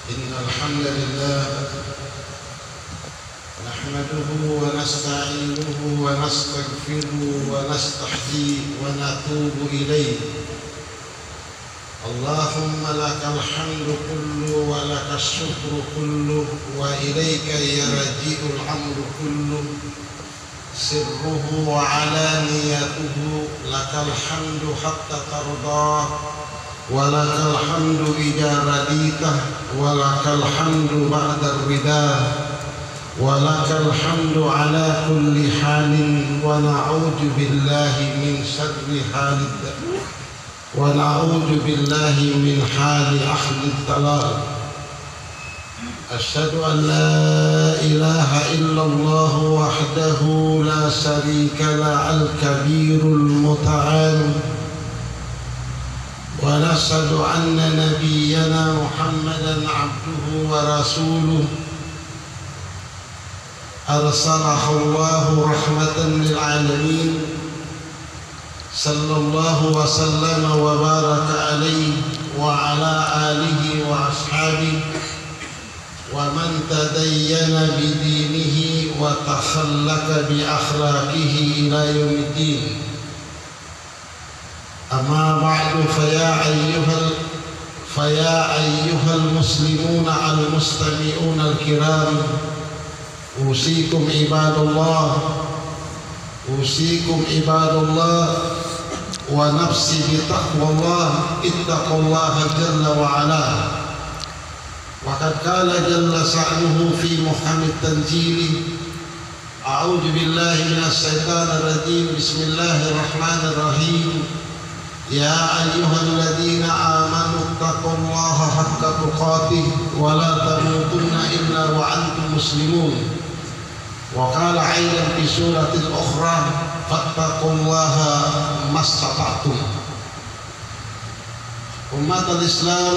إن الحمد لله نحمده ونستعينه ونستغفره ونستهديه ونتوب إليه. اللهم لك الحمد كله ولك الشكر كله وإليك يرجع الأمر كله سره وعلانيته. لك الحمد حتى ترضاه ولك الحمد إذا رديته ولك الحمد بعد الرضا ولك الحمد على كل حال. ونعوذ بالله من شر حال ونعوذ بالله من حال أهل الضلال. أشهد أن لا إله إلا الله وحده لا شريك له الكبير المتعال. ونشهد أن نبينا محمدا عبده ورسوله أرسله الله رحمة للعالمين. صلى الله وسلم وبارك عليه وعلى آله وأصحابه ومن تدين بدينه وتخلق بأخلاقه إلى يوم الدين. أما بعد فيا أيها المسلمون المستمعون الكرام، أوصيكم عباد الله ونفسي بتقوى الله. اتقوا الله جل وعلا. وقد قال جل شأنه في محكم التنزيل: أعوذ بالله من الشيطان الرجيم. بسم الله الرحمن الرحيم. يا أيها الذين آمنوا اتقوا الله حق تقاته ولا تموتن إلا وأنتم مسلمون. وقال أيضا في سورة أخرى: فاتقوا الله ما استطعتم. أمة الإسلام،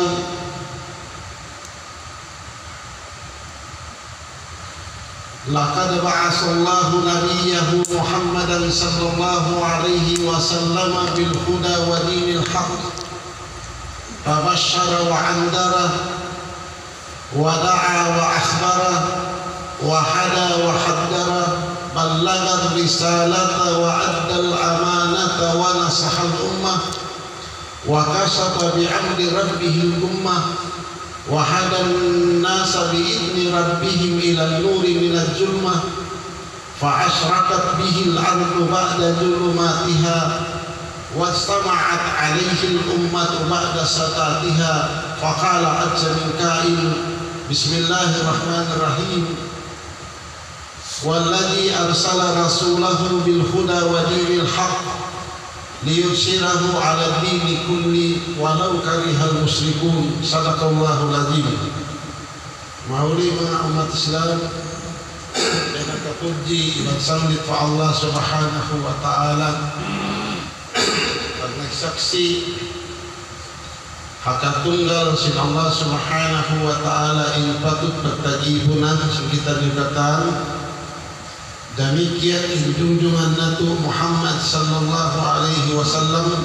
لقد بعث الله نبيه محمدا صلى الله عليه وسلم بالهدى ودين الحق، فبشر وأنذر ودعا وأخبر وهدى وحذر، بلغ الرسالة وأدى الأمانة ونصح الأمة، وكشف بأمر ربه الأمة، وهدى الناس بإذن ربهم إلى النور من الظلمة، فأشرقت به الأرض بعد ظلماتها، واجتمعت عليه الأمة بعد سكاتها. فقال عز من قائل: بسم الله الرحمن الرحيم. والذي أرسل رسوله بالهدى ودين الحق ليظهره على الدين كله ولو كره المشركون. صدق الله العظيم. Maulimah umat Islam, dengan kepuji dan sambit fa Allah Subhanahu wa taala, karena saksi hak tunggal sin Allah Subhanahu wa taala in patut bertajibunan kita dikatakan. Demikian junjungan Nabi Muhammad sallallahu alaihi wasallam,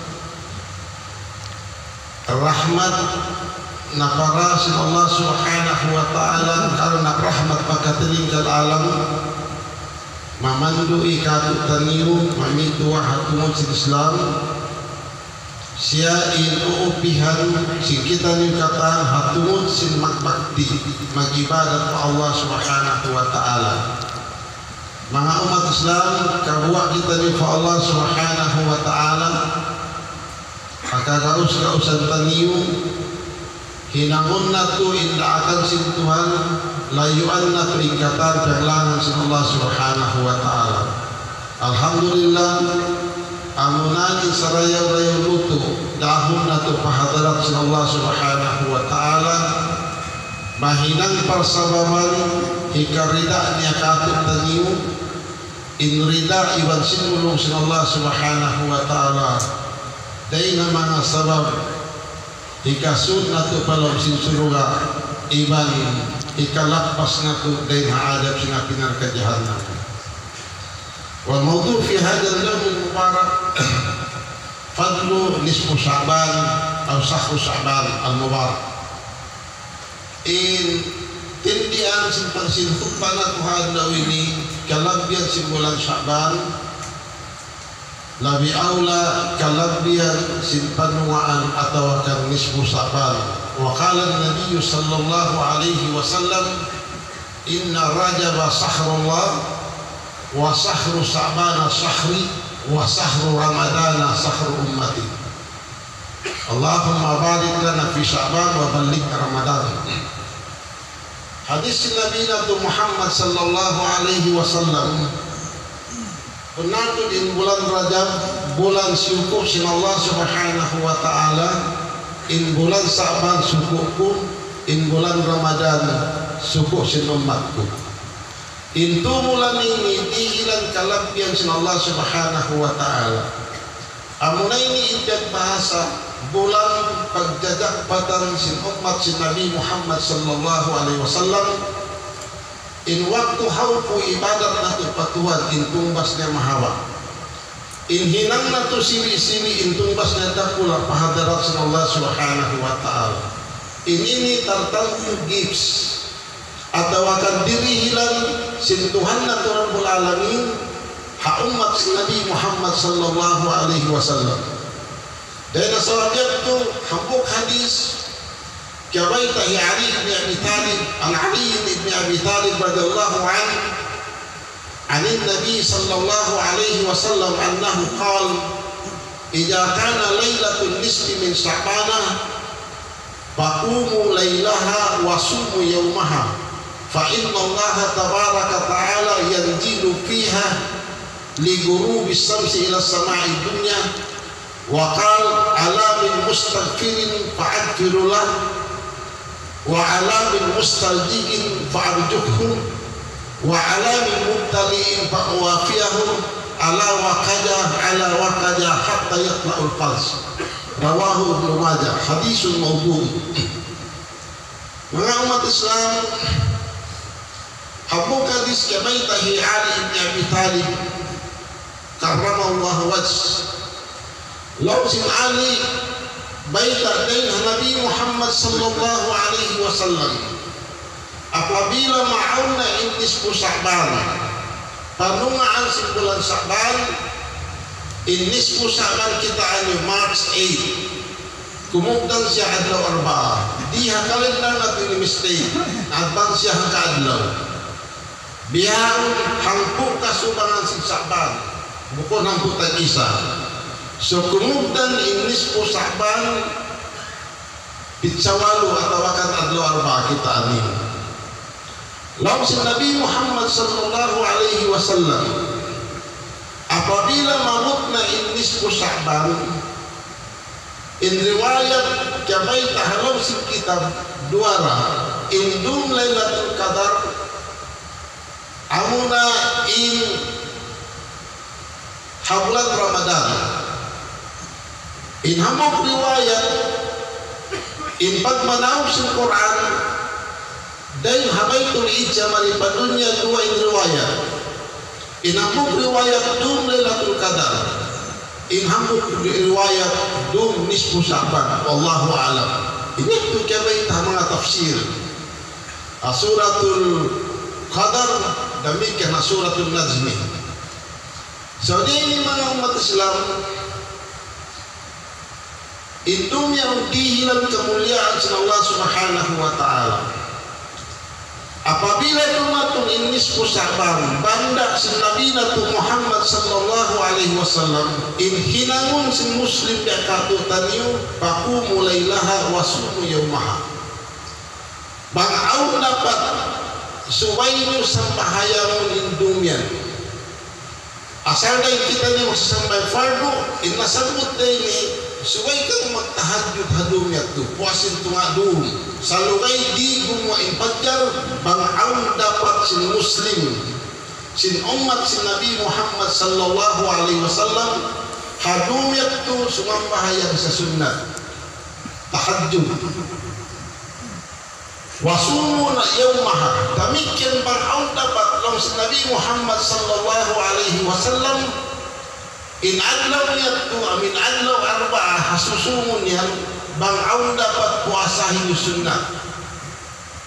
rahmat napara sin Allah Subhanahu wa taala karena rahmat maka tinggal alam mamandu ikatu taniu mamitu hakumut Islam sia itu upihan sin kita nikatan hatumut sin makbakti magibadat Allah Subhanahu wa taala. Mga umat Islam, kabuwa kita ni fa Allah Subhanahu wa taala kakagaus-gausan taniu hinangon nato inda akan sin Tuhan layuan nato ingkatan perlangan sin Allah Subhanahu wa taala. Alhamdulillah amunani sarayaw-rayaw luto dahon nato pahadarat sin Allah Subhanahu wa taala mahinang parsababan ikarida niya katut taniu in rida iwan sinulong sin Allah Subhanahu wa taala dahil na mga sabab ikasud nato palong sin suruga iban ikalakpas nato dahil haadab sin apinar ka jahannam. Wal mawdu fi hadha al-yawm al-mubarak fadlu nisfu Sya'ban atau sahru Sya'ban al-mubarak. in tindian simpang sintuk pana Tuhan daw ini kalabian simbulan Sya'ban labi aula kalabian simpanuaan atau kan nisfu Sya'ban. Wa qala an-nabiy sallallahu alaihi wasallam inna rajaba sahrullah wa sahru Sya'ban sahri wa sahru ramadana sahru ummati. Allahumma barik lana fi Sya'ban wa ballighna Ramadan. Hadis Nabi Muhammad sallallahu alaihi wasallam benar tu di bulan Rajab bulan syukur sin Allah subhanahu wa ta'ala, in bulan Sa'ban syukurku, in bulan Ramadan syukur sin umatku. Itu bulan ini dihilang kalabian sin Allah subhanahu wa ta'ala. Amuna ini ibadat bahasa bulan pagjajak patan sin umat sin Nabi Muhammad sallallahu alaihi wasallam in waktu hauku ibadat natu patuan in tumbasnya mahawa in hinang natu siri-siri in tumbasnya dakula pahadarat sin Allah subhanahu wa ta'ala. Ini tertentu gifts atau akan diri hilang sin Tuhan natu Rabbul Alamin ha umat sin Nabi Muhammad sallallahu alaihi wasallam. Dan asal-asal itu hambuk hadis kawaitahi Ali bin Abi Talib al-Ali bin Abi Talib radhiyallahu anhu anin Nabi sallallahu alaihi wasallam annahu qala idza kana lailatul nisfi min Sya'ban faqumu lailaha wa sumu yawmaha fa inna Allah tabaraka ta'ala yanzilu fiha li ghurubi syamsi ila samai dunya wa qala ala min mustaghfirin fa'adfiru lahu wa ala min mustaljiin fa'arjuhum wa ala min mubtaliin fa'wafiyahum ala waqaja hatta yatla'ul fals. Rawahu Ibnu Majah. Hadisun mawdu'. Mga umat Islam, habuk hadis kabaitahi Ali bin Abi Talib karramallahu wajh. Law sin Ali baita dengan Nabi Muhammad sallallahu alaihi wasallam apabila ma'auna in nisfu Sya'ban panungaan bulan Sya'ban in nisfu Sya'ban kita ani March 8 kemudian siya adlaw arba'ah di kalendar natin ni mistake advance siya hangka adlaw biar hangpuk kasubangan si Sya'ban bukan hangpuk tag-isa. So kemudian nisfu Sya'ban bitsawalu atau wakat adlu arba kita amin. Lalu si Nabi Muhammad sallallahu alaihi wasallam apabila mamutna nisfu Sya'ban in riwayat kabaita halau si kitab duara in dum lailatul qadar amuna in bulan Ramadan. In hamok riwayat in pagmanaw sa Quran dahil habaytul ijja maripadunya dua in riwayat in hamok riwayat dum lailatul qadar in hamok riwayat dum nisfu Sya'ban wallahu a'lam. Ini tu kabaita mga tafsir suratul qadar demikian suratul najmi. So ini mga umat Islam itu yang dihilang kemuliaan Allah subhanahu wa ta'ala. Apabila umatun in nisfu Sya'ban banda sin Nabi Muhammad sallallahu alaihi wasallam in hinangun sin muslim yakatu taniu baku mulailaha wasumu yaumaha bangau dapat suwainu sampahayamun in dumian asal dari kita ni sampai fardu in nasabut ini suway kang magtahajud hadumya tu puasin tumadum salugay di gumain pagjar bangaw dapat sin muslim sin umat sin Nabi Muhammad sallallahu alaihi wasallam hadumya tu sumambahayang sa sunnah tahajud wasumuna yawmaha demikian bangaw dapat lang sin Nabi Muhammad sallallahu alaihi wasallam in adlaw niyatu amin adlaw arba'ah hasusumun yan bangaw dapat puasahin sunnah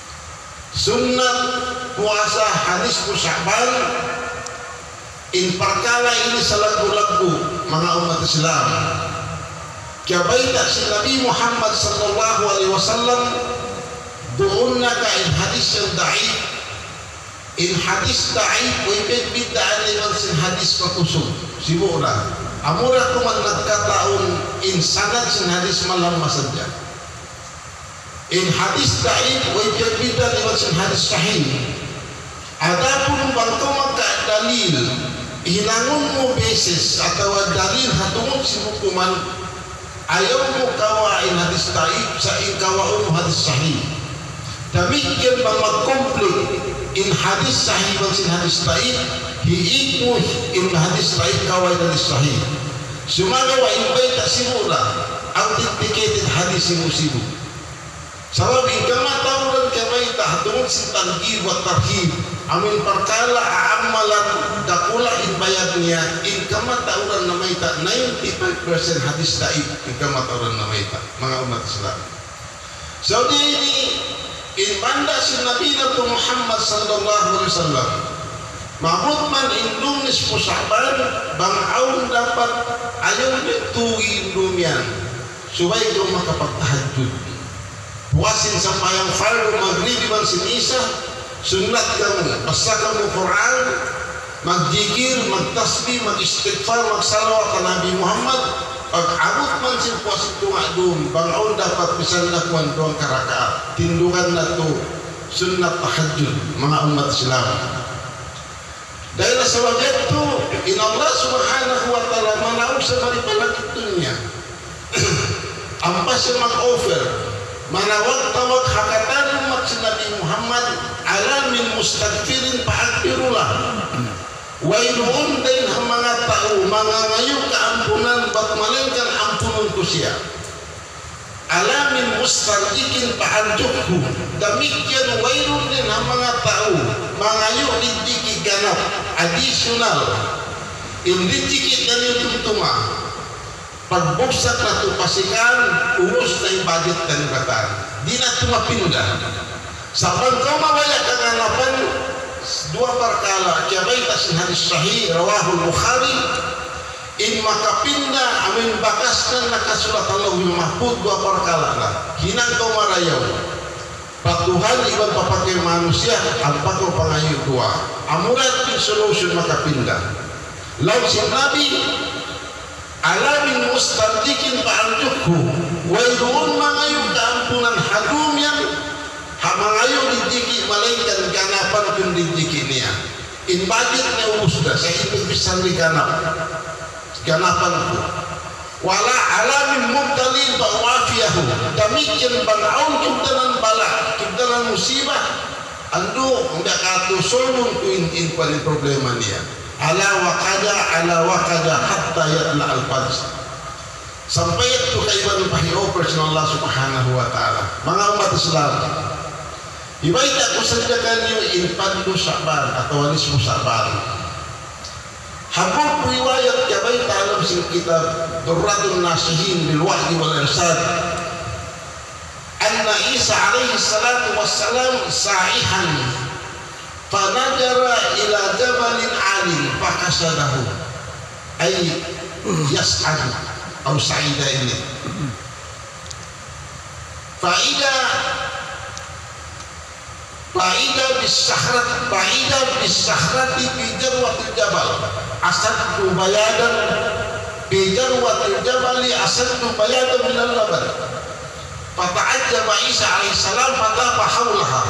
Sunnat puasa hadis Sya'ban in perkala ini lagu-lagu mga umat Islam. Kabaita si Nabi Muhammad sallallahu alaihi wasallam doon na ka in hadis yang da'if, in hadis da'if wibig bidaan liman sin hadis pakusog simura amura ko man nagkataon in sanad sin hadis malam masadya, in hadis da'if wibig bidaan liman sin hadis sahih. Adapun bangko magka-dalil hinangon mo beses atau dalil hatungod si hukuman ayaw mo kawain hadis da'if sa inkawaon mo hadis sahih. Demikian bang mag-complete in hadis sahih bang sin hadis da'if hiig mo in hadis da'if kawai hadis sahih. Sumagawa in baita simula authenticated hadis simu-simu. Sabab ikama tawuran kabaita hatungod sin talgib wa tarhib amin perkala amalan dakula in bayat niya in kama tawuran na mayta 95% hadis da'if in kama tawuran na mayta mga umat Islam. So ini in manda si Nabi Muhammad sallallahu alaihi wasallam mabut man indung nis Sya'ban bang aun dapat ayaw tuwi dumian supaya kau makapagtahajud puasin sampayang fardu maghrib man sin isa sunat kamu basta kamu Quran magjikir magtasbih magistighfar magsalawat ka Nabi Muhammad pag-abot man sin puasin tunga dum bang aun dapat pisan lakuan doang karakaat tindungan na to sunat tahajud mga umat Islam. Dahil sa wajah itu in Allah subhanahu wa ta'ala manaw sa maripalagit dunya ampas siya mag-offer manawag tawag hakatan umat si Nabi Muhammad alamin mustagfirin paagpirulah wailuun din ang mga tao mga ngayong kaampunan ba't malingkan ampunan ko siya alamin mustagikin paanjukhu demikian wailuun din ang mga tao mga ngayong lidiki ganap additional in lidiki ganyo tumtuma pagbuksak na ito pasikan umus na yung budget na nibatan di na tumapinda sa pagkaw mawaya kaganapan dua perkala kabaita sin hadis sahih rawahul Bukhari in makapinda amin bakas na nakasulat Allahul Mahfud dua perkala na hinang kau marayaw patuhan iban papakai manusia apa kau pangayu dua amurat pin solution makapinda law sin Nabi alamin mustajikin paanjukhu wailuun mangayong keampunan hadum yang mangayong dijiki malaikan ganapan pun dijiki niya in budget na umusda sa ibig bisan di ganapan ko wala alamin mubtalin ba'wafiyahu demikian bang'aun kibdalan bala kibdalan musibah ando hindi katusolong ko in paling problema niya ala wakada hatta yatla al-fajr sampai itu kaiban pahi-offer sa Allah subhanahu wa ta'ala mga umat Islam ibaita ko sadyakan yung inpadlo Sya'ban atau walis mo Sya'ban habang riwayat kabaita alam sa kitab Durratun Nasihin bil Wahyi wal Irsad anna Isa alaihi salatu wassalam sa'ihan fanajara ila jabalin alin fakasadahu ay yas'ad atau sa'ida ini fa'ida bisahrati bijarwatil jabal asaddu bayadan bijarwatil jabali asaddu bayadan minal laban fata'ajjaba Isa alaihissalam fatafa hawlaha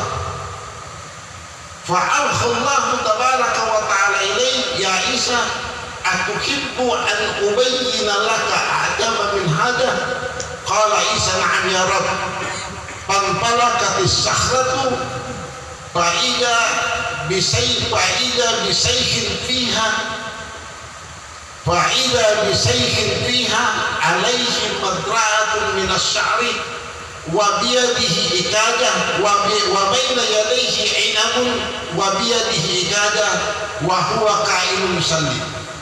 fa'alkhallahu tabaraka wa ta'ala ilaih ya Isa atuhibbu an ubayyina laka a'jaba min hada qala Isa na'am ya Rabb fanfalakatis sakhratu fa'ida bisayhin fiha alaihi madra'atun minas sya'ri wa biyadihi ikadah wa baina yadayhi inabun wa biyadihi ikadah wa huwa qa'ilun musalli.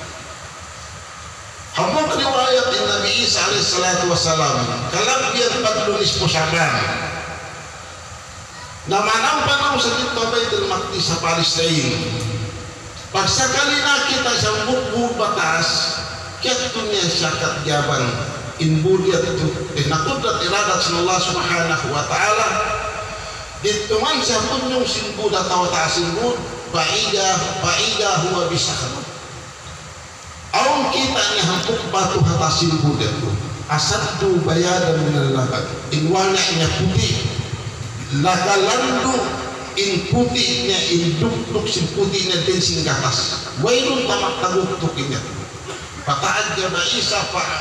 Habuk riwayat Nabi Isa alaihi salatu wassalam kalam biyan padlunis Sya'ban na manampan sa dito Baitul Maqdis sa Palestine. Pagsakali nakita sa bukbuk batas, kaya niya siya katyaban inbudiyat itu nakudrat iradat sa Allah subhanahu wa ta'ala dito man siya punyong sinbud at tawata sinbud paida huwa bisakad aung kita niya hampuk batu hata sinbud itu asadu bayadan minalagad inwana niya putih lagalandu in putih niya in duk sin putih niya din sing gatas wailun tamak taguk niya fata'ajjaba Isa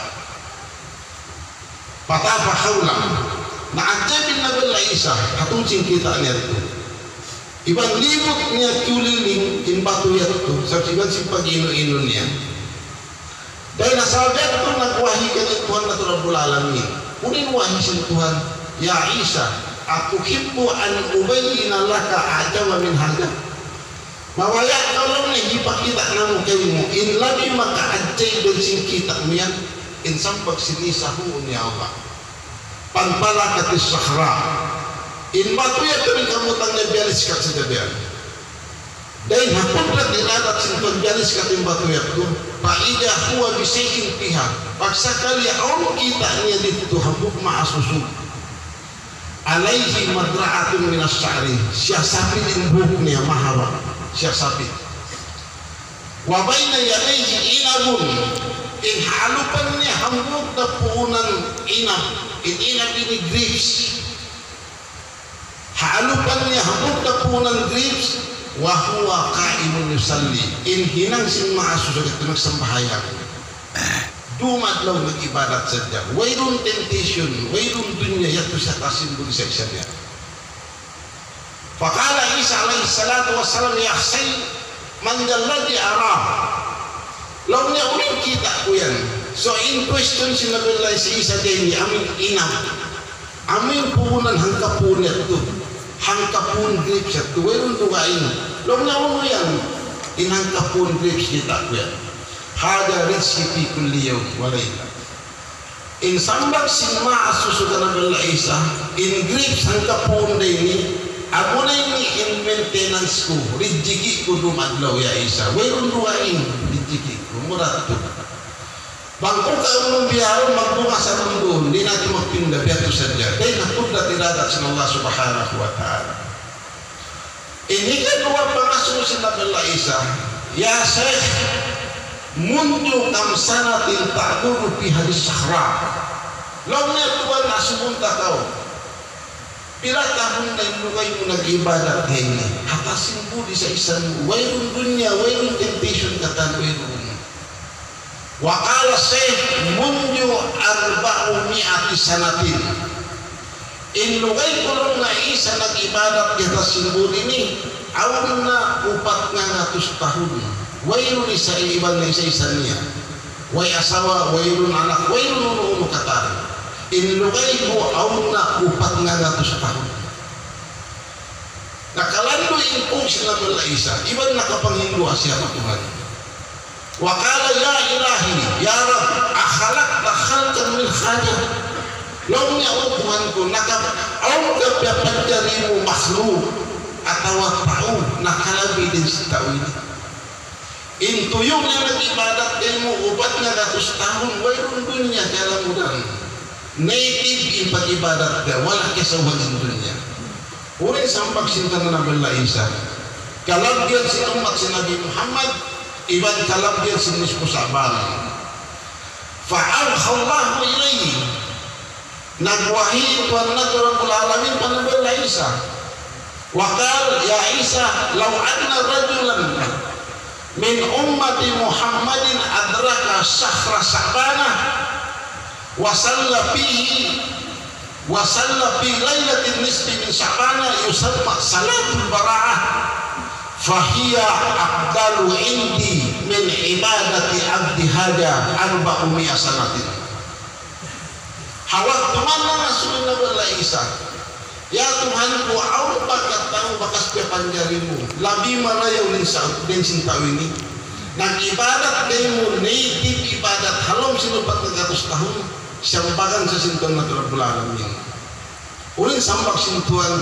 fatafa hawla na'ajabin Nabi Isa hatuncing kita niya ito ibang libot niya kuliling in batu niya ito sa ibang simpag ino-ino niya dahil nasabi ito nagwahi ka ng Tuhan na Rabbul Alamin unin wahi sin Tuhan ya Isa aku hibbu an ubayina laka ajama min hada mawaya kalau nih ipakita namu kamu in labi maka ajay dan sing kita niya in sampag sinisahu ni Allah panpala katis sahra in batu ya kami kamu tangnya bialis kat sejabian dan hakudrat iradat sinton bialis katin batu ya tu paida huwa bisayin pihak paksa kali Allah kita niya dito hambuk ma'asusun alaihi madra'atun minas sya'ri siasapin in buhuk niya mahawa siasapin wabayna yalaihi inabun in halupan niya hambuk na puunan inab in inab ini grapes halupan niya hambuk na puunan grapes wahuwa kaimun yusalli in hinang sin maasusag ito nagsambahayan dumad law nag-ibadat sadya wayrun temptation wayrun dunya yato siya kasimbol sa isa niya fakala Isa alaihi salatu wassalam yaksay man jalladhi arah law niya ulit kita ko yan so in question sinabi lang si Isa din amin inam amin puunan hangkapun ito hangkapun grapes ito wayrun tugain law niya ulit yan in hangkapun grapes kita ko yan hada rizki fi kulli yawm wa layla in sambak sinma asusugan Nabi Isa in grapes hangkapun ini ako na ini in maintenance ko rizki ko dumadlaw ya Isa wayrun tugain rizki ko murat to bangko ka umong biyaro magbunga sa mundo hindi natin magpinda biyato sadya dahil nakudrat iradat sa Allah subhanahu wa ta'ala ini kedua pangasusin Nabi Isa ya Syekh mundu kam sanatin ta'duru fi hadis sahra law niya tuwan na sumunta kau pila tahun na inugay mo nag-ibadat ngayon hatasin po di sa isang wayrun dunya wayrun temptation katan wayrun wakala Syekh mundu arba'umi'ati sanatin inugay ko lang na Isa nag-ibadat kita simbol ini awan na 400 tahun wayrun isa iban na isa niya way asawa wayrun anak wayrun uno katar inlugay mo auna 400 tahun nakalando impong sila Nabi Isa iban nakapanghindu siya ng Tuhan wakala ya ilahi ya Rab akhalak bakhalkan min khajah law niya o Tuhan ko aw kapapanjari mo makhluk atau tao nakalabi din sa tao ini intuyong niya nag-ibadat kayo mo upat nga 100 tahun wayrun dunya kalamudan native in pag-ibadat ka wala kasawan sa dunya ulit sa pagsinta na Nabi Isa kalabyan si umat si Nabi Muhammad iban kalabyan si Nispo Sa'ban fa'alhallahu ilayhi nagwahi Tuhan na Rabbul Alamin pa Nabi Isa wakal ya Isa law anna rajulan min ummati Muhammadin adraka sahra Sa'banah wa salla fi lailatin nisfi min Sa'banah yusamma salatul bara'ah fahiya afdalu indi min ibadati abdi hada 400 sanatin hawak teman na sunan Nabi Isa ya Tuhan ku au bakat tahu bakas panjarimu labi marayaw din sintaw ini nang ibadat kayo native ibadat halom sinupat ng 100 tahun siyang bagan sa sintuan na Rabbul Alamin uling sambak sintuan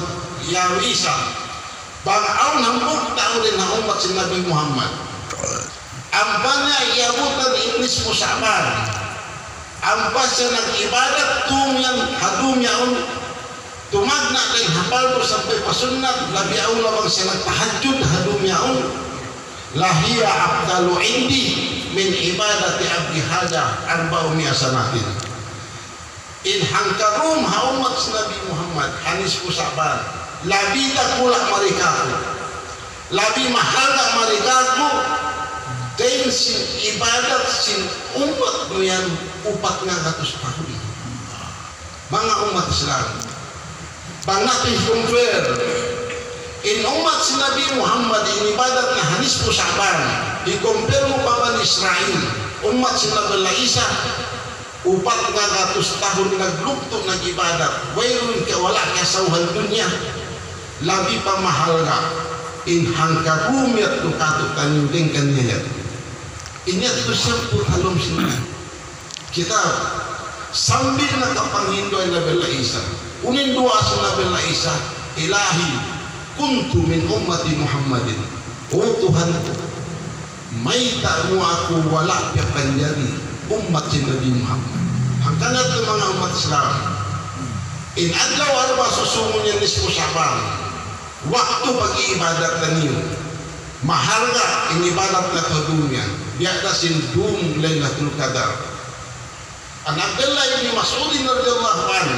ya Isa bang nambok tao din na umat si Nabi Muhammad ampanya iabutan iblis musabar ampas siya nag-ibadat tumyan hadum yaon tumagna din hapal ko sampai pasunat labi aula bang siya nagtahajud hadum yaon lahiya afdalu indi min ibadati abdi hada arba'u mi'asanatin in hangkarum haumat Nabi Muhammad hanis kusabar labi tak pula mereka labi mahal tak mereka dan sin ibadat sin umat yang upat ngatus tahun mga umat Islam bang natin kumfer in umat si Nabi Muhammad in ibadat na hanis kusabar i-compare mo pa ba Israel umat si Nabi Isa upat nga 100 tahun naglukto nag-ibadat wayrun ka wala kasawhan dunya labi pa mahal ka in hangkarumi at tukato kanyuding kanyayat inyat ito siyang purhalom sila kita sambil na kapanghindo ay Nabi Isa unin dua sa Nabi Isa ilahi kuntu min ummati Muhammadin o Tuhan ko may tamu ako wala ka kanyari umat si Nabi Muhammad hangkanat ng mga umat Islam in adlaw arba susungon niya nispo sabang waktu pag-iibadat na niyo mahal ka inibadat na kadunya biada sindum Lailatul Qadar an Abdullah ibn Mas'ud radhiyallahu anhu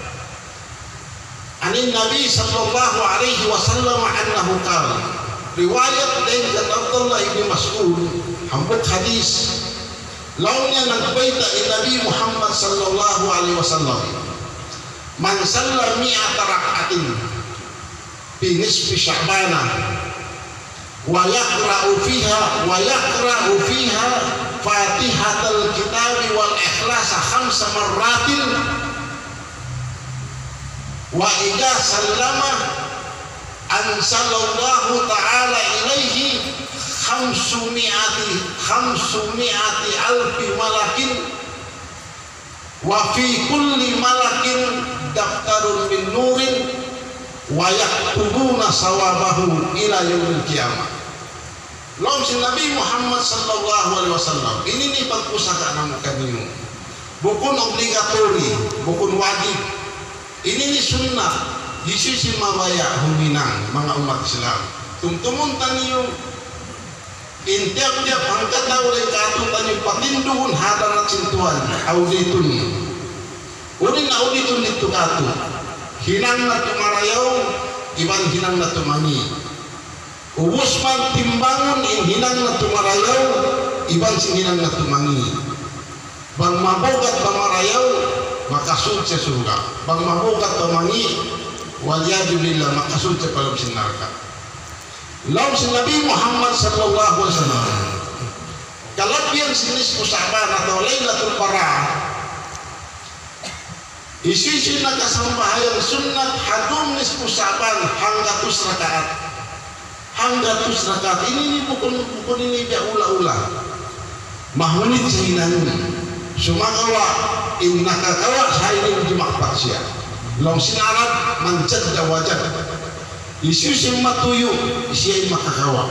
anin Nabi sallallahu alaihi wasallam annahu qala riwayat dari Abdullah ibn Mas'ud hambut hadis launya nagbaita Nabi Muhammad sallallahu alaihi wasallam man salla mi'ata rak'atin fi nisfi sya'bana wa yaqra'u fiha fatihatal kitabi wal ikhlasa khamsa marratin wa idza sallama ansalallahu ta'ala ilaihi khamsumi'ati alfi malakin wa fi kulli malakin daftarun min nurin wa yaktubuna sawabahu ila yaumil qiyamah. Lawan si Nabi Muhammad sallallahu alaihi wasallam ini nih pagpusaka namo kanyo bukun obligatori bukun wajib ini nih sunnah disisi mawaya huminang mga umat Islam tumtumun taniyo in tiap-tiap angkat daulay kato taniyo patinduhun hadarat sintuan auditun unin auditun dito kato hinang na tumarayaw iban hinang na tumangi ubus man timbangon in hinang na tumarayaw iban si hinang na tumangi bang mabogat pamarayaw makasud sa surga bang mabogat tumangi waliyadulillah makasud sa palab sinarka lawan si Nabi Muhammad sallallahu alaihi wasallam kalabian sinis usaban atau Lailatul Qadar isi nakasambahayan sunnat hadum nis usaban hanggatus rakaat ini bukun ini dia ula-ula mahunit sa hinanun sumakawa innakakawa sa ini dimakpak siya lawan sinarap manjad wajad isu sing matuyo siya makakawa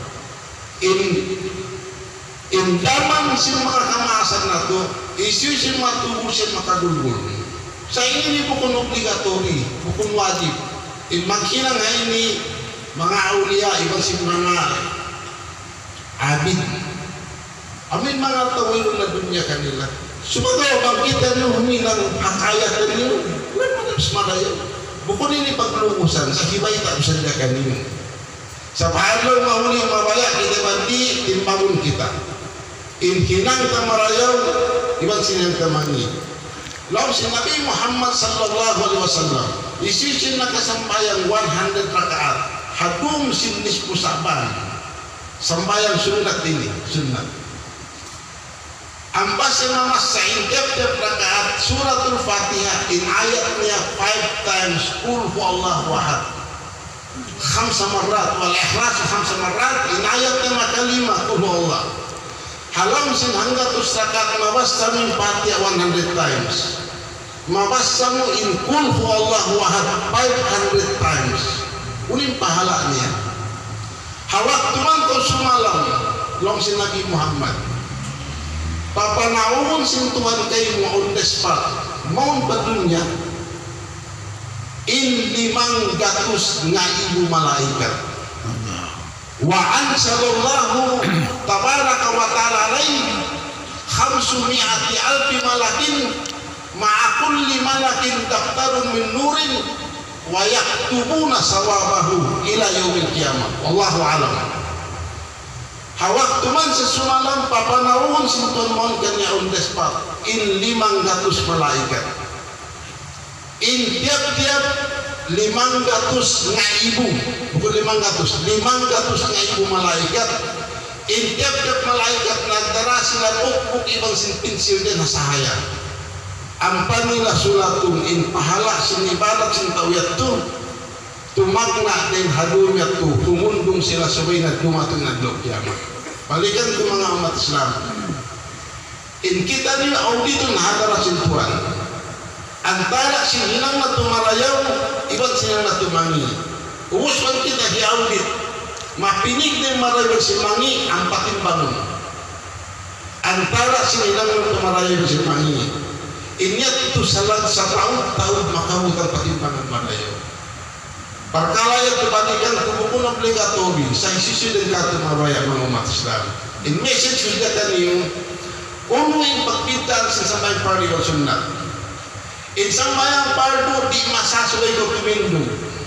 in daman sing makakamasan nato isu sing matuyo siya makadulgul sa ini bukun obligatori bukun wajib in maghina nga ini mga aulia ibang sing mga abid amin mga tawilo na dunya kanila sumagawa bang kita nyo huminang hakayat kanyo wala manapis madayo bukun ini paglumusan sa hibay tak bisa diakan ini sa pahalo mahuli mabaya kita bandi timbangun kita in hinang tamarayaw ibang sinang tamani lawan si Nabi Muhammad sallallahu alaihi wasallam isisin nakasambayang 100 rakaat hadum sinis pusaban sambayang sunat ini sunat ambas yang nama sa'indap rakaat suratul Fatihah in ayatnya 5 times qul huwallahu ahad 5 marrat wal ikhlas 5 marrat in ayatnya makalima qul huwallah halam sin hanggatus rakaat mabasta min Fatihah 100 times Mabasa mo in kul huwallahu ahad 500 times. Unin pahala niya. Hawak tuman ko sumalam long si Nabi Muhammad. Papanawon sin Tuhan kayo mo on the spot. Maun ba dunya? In 500 nga ibu malaikat. Wa ansalallahu tabaraka wa ta'ala alayhi 500 alfi malakin ma'a kulli malakin daftarun min nurin wa yaktubuna sawabahu ila yaumil qiyamah. Wallahu a'lam. Hawak tuman sesumalam papanawon sinton mon kanya on the spot in 500 malaikat. In tiap-tiap 500 nga ibu, bukan 500 nga ibu malaikat. In tiap-tiap malaikat nagdara sila ukbuk ibang sinpinsil din nasahaya. Ampan nila sulatun in pahala sinibalat sintawiyat tu tumagna din hadumyat tu tumundong sila sabay na dumatong naglo kiamat. Balikan ko mga umat Islam. In kita nila auditon hadara sintuan. Antara sinilang na tumarayaw, iba't sinilang na tumangi. Umus man kita hi-audit. Mapinig din marayaw si mangi ang patimbangon. Antara sinilang na tumarayaw si mangi. Inyat itu salat sa taon makawut ang patimbangan marayaw. Perkara yang dibandingkan kemungkinan obligatori, saya sisi dan kata marayaw mga umat Islam. In message sudah kaniyo, uno yung pagpintaan sa samay pari o sunnah. Insang bayang pardo di masasabay ko tumindo.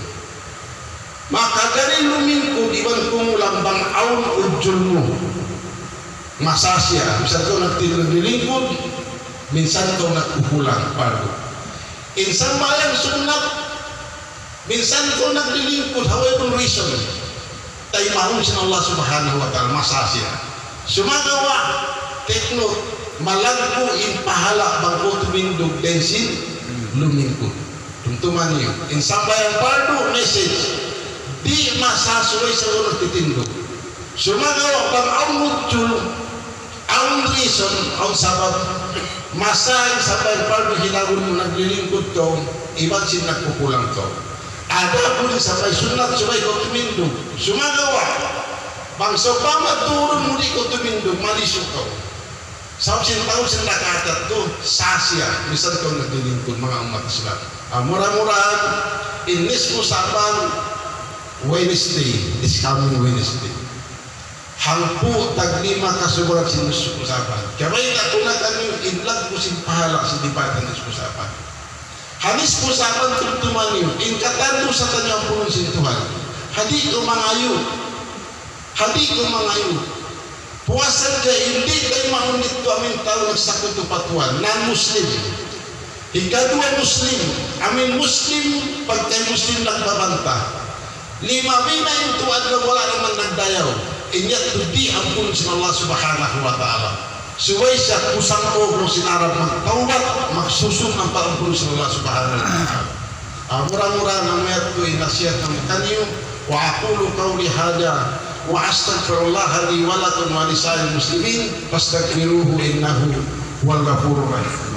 Maka dari lumingko di bang kumulambang aun ujul mo. Masasya, minsan ko nagtililingkod, minsan ko nagkukulang pardo. Insang bayang sunat, minsan ko naglilingkod, haway kong reason. Tayo mahong sin Allah subhanahu wa ta'ala, masasya. Sumagawa, take note, malagpo in pahala bang ko tumindog densin, lumingkod. Tuntuman niyo. In sambayang pardo, message. Di masasuloy sa unang titindog. Sumagawa bang ang mutjul, ang reason, ang sabab, masay sambayang pardo, hinawin mo naglilingkod to, iba't sin nagkukulang to. Ada pun sampai sunat, sampai ko tumindog. Sumagawa, bang sopama turun mo di ko tumindog, malisok to. Sabab tahu sin nakatat to sasya misal kau naglilingkod mga umat Islam. Murah-murahan in mismo saban Wednesday, this coming Wednesday. Hangpu taglima kasuburan sin mismo saban. Kamay na kami inlag ko sin pahala sin dibatan ng mismo saban. Hanis po saban tumtuman yun. In katando sa kanyang punong sin Tuhan. Hadi ko mangayo. Hadi ko mangayo. Puasa dia hindi tayo maunit ko amin tao nagsakot to patuan non-Muslim. Ikadua Muslim, amin Muslim pag tayo Muslim nagbabanta. 5 bina yung tuwad na wala naman nagdayaw. Inyat to di ampun sin Allah subhanahu wa ta'ala. Suway siya kusang ogro sinarap magtawbat magsusong ang parampun sin Allah subhanahu wa ta'ala. Mura-mura na mayat ko inasiyat ng kanyo wa aqulu qawli hada وأستغفر الله لي ولكم ولسائر المسلمين فاستغفروه إنه هو الغفور الرحيم.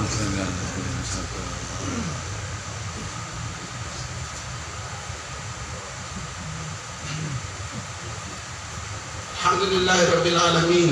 الحمد لله رب العالمين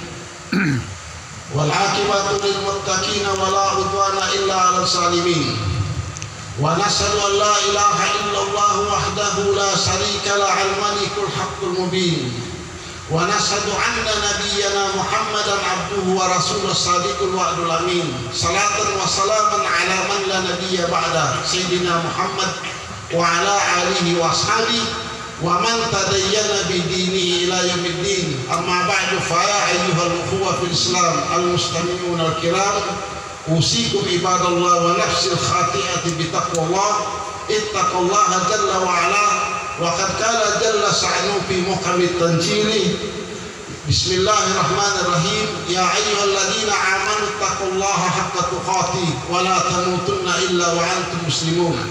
والعاقبة للمتقين ولا عدوان إلا على الظالمين. ونشهد أن لا إله إلا الله وحده لا شريك له الملك الحق المبين. ونشهد أن نبينا محمدا عبده ورسوله الصادق الوعد الأمين. صلاة وسلاما على من لا نبي بعده سيدنا محمد وعلى آله وأصحابه ومن تدين بدينه إلى يوم الدين. أما بعد فيا أيها الأخوة في الإسلام المستمعون الكرام أوصيكم عباد الله ونفسي الخاطئة بتقوى الله. اتقوا الله جل وعلا وقد قال جل شأنه في محكم التنزيل بسم الله الرحمن الرحيم يا أيها الذين آمنوا اتقوا الله حق تقاته ولا تموتن إلا وأنتم مسلمون.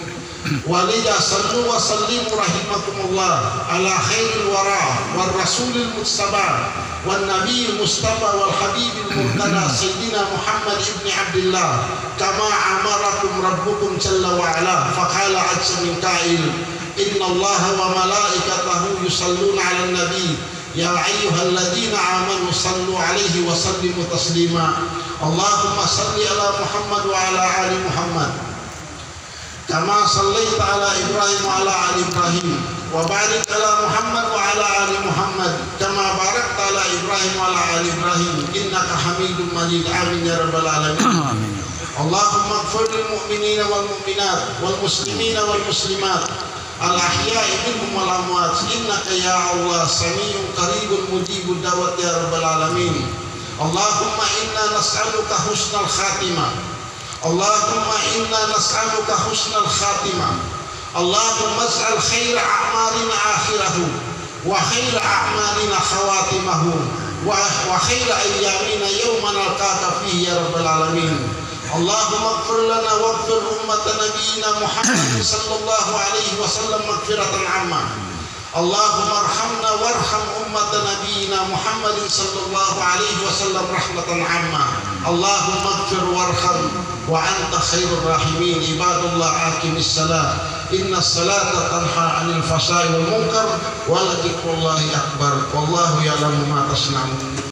ولذا صلوا وسلموا رحمكم الله على خير الورى والرسول المجتبى والنبي المصطفى والحبيب المرتضى سيدنا محمد بن عبد الله كما أمركم ربكم جل وعلا فقال عز من قائل إن الله وملائكته يصلون على النبي يا أيها الذين آمنوا صلوا عليه وسلموا تسليما اللهم صل على محمد وعلى آل محمد كما صليت على إبراهيم وعلى آل إبراهيم وبارك على محمد وعلى آل محمد كما باركت على إبراهيم وعلى آل إبراهيم إنك حميد مجيد آمين يا رب العالمين اللهم اغفر للمؤمنين والمؤمنات والمسلمين والمسلمات الأحياء منهم والأموات إنك يا الله سميع قريب مجيب الدعوة يا رب العالمين اللهم إنا نسألك حسن الخاتمة اللهم إنا نسألك حسن الخاتمة اللهم اجعل خير أعمالنا آخره وخير أعمالنا خواتمه وخير أيامنا يوم نلقاك فيه يا رب العالمين اللهم اغفر لنا واغفر أمة نبينا محمد صلى الله عليه وسلم مغفرة عامة اللهم ارحمنا وارحم أمة نبينا محمد صلى الله عليه وسلم رحمة عامة اللهم اغفر وارحم وأنت خير الراحمين عباد الله أقم الصلاة إن الصلاة تنهى عن الفحشاء والمنكر ولذكر الله أكبر والله يعلم ما تصنعون